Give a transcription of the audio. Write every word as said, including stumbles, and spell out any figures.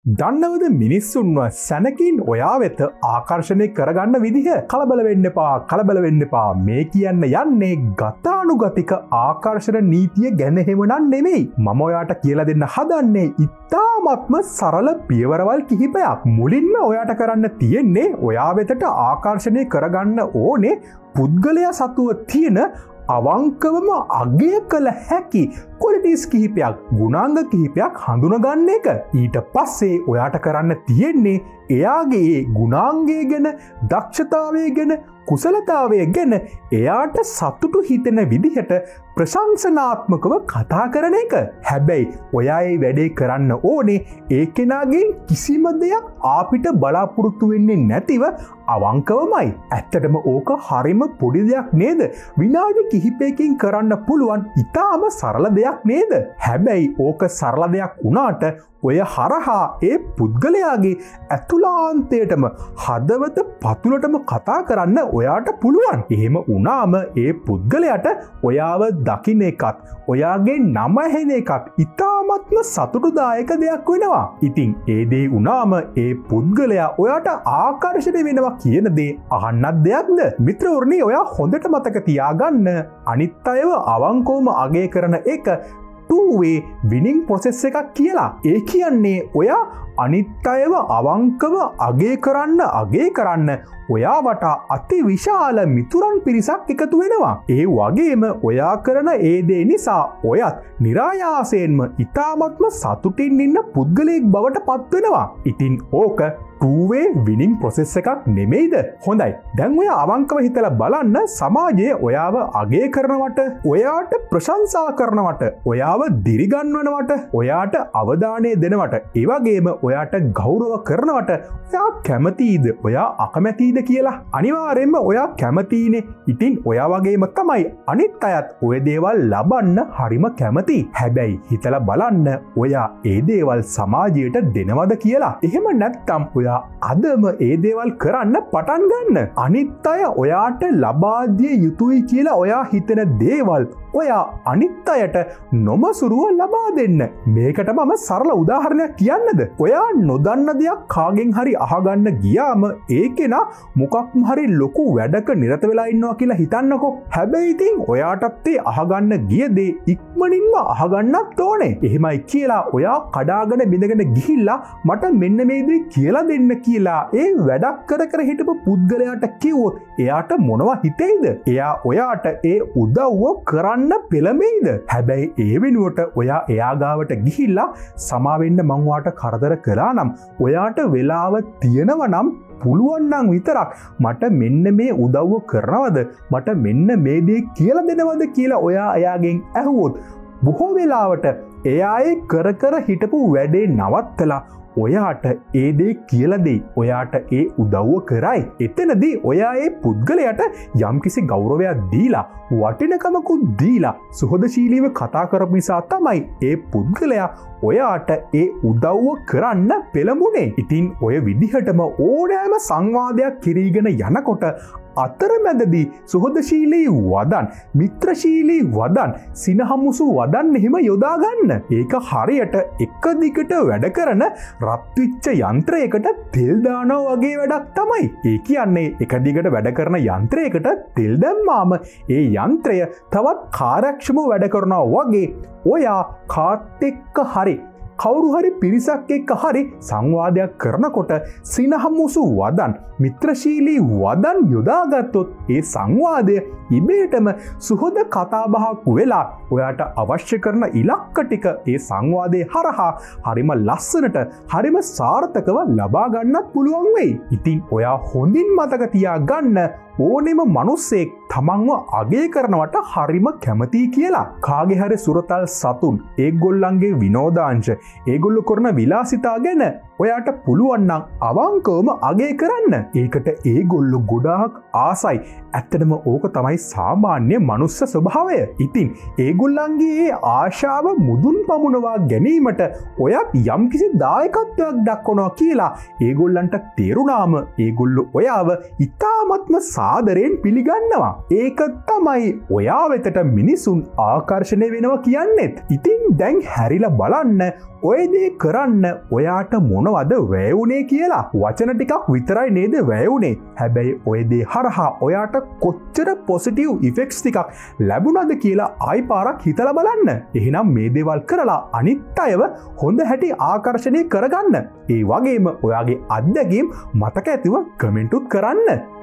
දන්නවද මිනිස්සුන්ව සැනකින් ඔයා වෙත ආකර්ෂණය කරගන්න විදිහ කලබල වෙන්න එපා කලබල වෙන්න එපා මේ කියන්න යන්නේ ගතානුගතික ආකර්ෂණ නීතිය ගැන හැමනම් නෙමෙයි මම ඔයාට කියලා දෙන්න හදන්නේ ඉතාමත්ම සරල පියවරවල් කිහිපයක් මුලින්ම ඔයාට කරන්න තියෙන්නේ ඔයා වෙතට ආකර්ෂණය කරගන්න ඕනේ පුද්ගලයා සතුව තියෙන අවංකවම අගය කළ හැකි කොලිටිස් කිහිපයක් ගුණාංග කිහිපයක් හඳුනගන්න එක ඊට පස්සේ ඔයාට කරන්න තියෙන්නේ එයාගේ ගුණාංගය ගැන දක්ෂතාවය ගැන කුසලතාවය ගැන එයාට සතුටු හිතෙන විදිහට ප්‍රශංසනාත්මකව කතා කරන එක හැබැයි ඔයා ඒ වැඩේ කරන්න ඕනේ ඒ කෙනාගෙන් කිසිම දෙයක් අපිට බලාපොරොත්තු වෙන්නේ නැතිව අවංකවමයි ඇත්තටම ඕක හරිම පොඩි දෙයක් නේද විනාඩි කිහිපයකින් කරන්න පුළුවන් ඉතාම සරල දෙයක් නේද හැබැයි ඕක සරල දෙයක් වුණාට ඔය හරහා ඒ පුද්ගලයාගේ ඇතුලාන්තයටම හදවත පතුලටම කතා කරන්න ඔයාට පුළුවන් එහෙම වුණාම ඒ පුද්ගලයාට ඔයාව දකින්න එකත් ඔයාගේ නම ඇහෙන එකත් ඉතාමත්ම සතුටුදායක දෙයක් වෙනවා ඉතින් ඒ දේ වුණාම ඒ පුද්ගලයා ඔයාට ආකර්ෂණය වෙනවා කියන දේ අහන්නත් දෙයක්ද මිත්‍රවරුනි ඔයා හොඳට මතක තියාගන්න අනිත් අයව අවංකවම අගය කරන එක two-way winning process එකක් කියලා. ඒ කියන්නේ ඔයා අනිත් අයව අවංකව අගය කරන්න අගය කරන්න ඔයා වටා අති විශාල මිතුරන් පිරිසක් එකතු වෙනවා. ඒ වගේම ඔයා කරන ඒ දේ නිසා ඔයත් નિરાයාසයෙන්ම ඉතාමත්ම සතුටින් ඉන්න පුද්ගලයෙක් බවට පත් වෙනවා. ඉතින් ඕක two-way winning process එකක් නෙමෙයිද? හොඳයි. දැන් ඔය අවංකව හිතලා බලන්න සමාජයේ ඔයාව අගය කරනවට, ඔයාට ප්‍රශංසා කරනවට, ඔයාව දිරිගන්වනවට, ඔයාට අවධානය දෙනවට, ඒ වගේම ඔයාට ගෞරව කරනවට ඔයා කැමතිද? ඔයා අකමැතිද කියලා? අනිවාර්යයෙන්ම ඔයා කැමතිනේ. ඉතින් ඔයා වගේම තමයි අනිත් අයත් ඔය දේවල් ලබන්න හරිම කැමති. හැබැයි හිතලා බලන්න ඔයා ඒ දේවල් සමාජයට දෙනවද කියලා? එහෙම නැත්නම් ඔයා අදම ඒ දේවල් කරන්න පටන් ගන්න. අනිත් අය ඔයාට ලබා දිය යුතුයි කියලා ඔයා හිතන දේවල් ඔයා අනිත් අයට නොමසුරුව ලබා දෙන්න. මේකට මම සරල උදාහරණයක් කියන්නද? ඔයා නොදන්න දෙයක් කාගෙන් හරි අහගන්න ගියාම ඒ කෙනා මොකක්ම හරි ලොකු වැඩක නිරත වෙලා ඉන්නවා කියලා හිතන්නකෝ. හැබැයි ඉතින් ඔයාටත් ඒ අහගන්න ගිය දේ ඉක්මනින්ම අහගන්නත් ඕනේ. එහෙමයි කියලා ඔයා කඩාගෙන බිඳගෙන ගිහිල්ලා මට මෙන්න මේ දේ කියලා දෙන්න කියලා ඒ වැඩක් කර කර හිටපු පුද්ගලයාට කිව්වොත් එයාට මොනවා හිතෙයිද? එයා ඔයාට ඒ උදව්ව කරන්න පෙළඹෙයිද? හැබැයි ඒ වෙනුවට ඔයා එයා ගාවට ගිහිල්ලා සමාවෙන්න මං වාට කරදර කළා නම් ඔයාට වෙලාව තියෙනවා නම් පුළුවන් නම් විතරක් මට මෙන්න මේ උදව්ව කරනවද? මට මෙන්න මේ දේ කියලා දෙනවද කියලා ඔයා එයාගෙන් ඇහුවොත් බොහෝ වෙලාවට එයා ඒ කර කර හිටපු වැඩේ නවත්තලා ඔයාට ඒ දේ කියලා දෙයි. ඔයාට ඒ උදව්ව කරයි. එතනදී ඔයා ඒ පුද්ගලයාට යම්කිසි ගෞරවයක් දීලා වටිනකමකුත් දීලා සුහදශීලීව කතා කරපු නිසා තමයි ඒ පුද්ගලයා ඔයාට ඒ උදව්ව කරන්න පෙළඹුණේ. ඉතින් ඔය විදිහටම ඕනෑම සංවාදයක් කිරීගෙන යනකොට අතරමැදදී සුහදශීලී වදන්, මිත්‍රශීලී වදන්, සිනහමුසු වදන් එහෙම යොදා ගන්න. ඒක හරියට එක දිගට වැඩ කරන රත්විච්ච යන්ත්‍රයකට තෙල් දානවා වගේ වැඩක් තමයි. ඒ කියන්නේ එක දිගට වැඩ කරන යන්ත්‍රයකට තෙල් දැම්මාම ඒ යන්ත්‍රය තවත් කාර්යක්ෂමව වැඩ කරනවා වගේ ඔයා කාත් එක්ක හරි කවුරු හරි පිරිසක් එක්ක හරි සංවාදයක් කරනකොට සිනහමුසු වදන්, මිත්‍රශීලී වදන් යොදාගත්තොත් ඒ සංවාදය ඉබේටම සුහද කතාබහක් වෙලා ඔයාට අවශ්‍ය කරන ඉලක්ක ටික ඒ සංවාදයේ හරහා හරිම ලස්සනට හරිම සාර්ථකව ලබා ගන්නත් පුළුවන් වෙයි. ඉතින් ඔයා හොඳින් මතක තියාගන්න ඕනෙම මිනිස්සෙක් තමන්ව අගය කරනවට හරිම කැමතියි කියලා. කාගේ හරි සුරතල් සතුන්, ඒගොල්ලන්ගේ විනෝදාංශ, ඒගොල්ලෝ කරන විලාසිතා ගැන ඔයාට පුළුවන් නම් අවංකවම අගය කරන්න. ඒකට ඒගොල්ලෝ ගොඩාක් ආසයි. ඇත්තටම ඕක තමයි සාමාන්‍ය මනුස්ස ස්වභාවය. ඉතින් ඒගොල්ලන්ගේ ඒ ආශාව මුදුන් පමුණවා ගැනීමට ඔයත් යම්කිසි දායකත්වයක් දක්වනවා කියලා ඒගොල්ලන්ට තේරුණාම ඒගොල්ලෝ ඔයාව ඉතාමත්ම සාදරයෙන් පිළිගන්නවා. ඒක තමයි ඔයා වෙතට මිනිසුන් ආකර්ශණය වෙනවා කියන්නෙත්. ඉතින් දැන් හැරිලා බලන්න ඔයදේ කරන්න ඔයාට මොනවද වැයවුනේ කියලා. වචන ටිකක් විතරයි නේද වැයවුනේ. හැබැයි ඔයදේ හරහා ඔයාට කොච්චර පොසිටිව් ඉෆෙක්ට්ස් ටිකක් ලැබුණද කියලා ආයි පාරක් හිතලා බලන්න. එහෙනම් මේ දේවල් කරලා අනිත් අයව හොඳ හැටි ආකර්ෂණය කරගන්න. ඒ වගේම ඔයාගේ අත්දැකීම් මතක ඇතිව කමෙන්ටුත් කරන්න.